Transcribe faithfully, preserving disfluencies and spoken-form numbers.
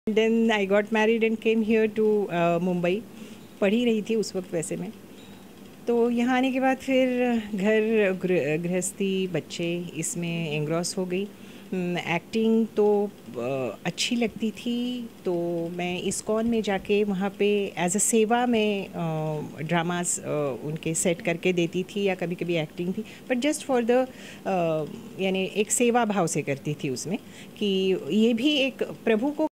Then I got married and came here to Mumbai. पढ़ ही रही थी उस वक्त वैसे मैं। तो यहाँ आने के बाद फिर घर गृह- गृहस्थी बच्चे इसमें एंग्रॉस हो गई। एक्टिंग तो अ, अच्छी लगती थी, तो मैं इस्कॉन में जाके वहाँ पे एज अ सेवा में ड्रामास उनके सेट करके देती थी, या कभी कभी एक्टिंग थी, बट जस्ट फॉर द यानी एक सेवा भाव से करती थी उसमें, कि ये भी एक प्रभु को